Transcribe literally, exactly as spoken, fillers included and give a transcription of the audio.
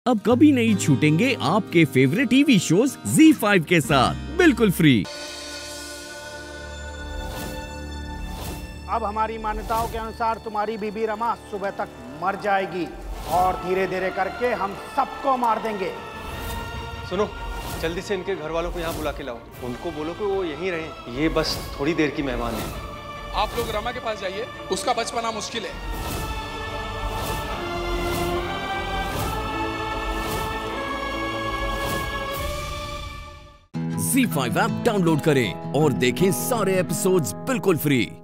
अब कभी नहीं छूटेंगे आपके favourite TV shows Zee five के साथ बिल्कुल फ्री। अब हमारी मान्यताओं के अनुसार तुम्हारी बीबी रमा सुबह तक मर जाएगी और धीरे धीरे करके हम सबको मार देंगे। सुनो, जल्दी से इनके घर वालों को यहाँ बुला के लाओ। उनको बोलो कि वो यहीं रहें, ये बस थोड़ी देर की मेहमान है। आप लोग रमा के पास जाइए, उसका बचपना मुश्किल है। ज़ी फाइव ऐप डाउनलोड करें और देखें सारे एपिसोड्स बिल्कुल फ्री।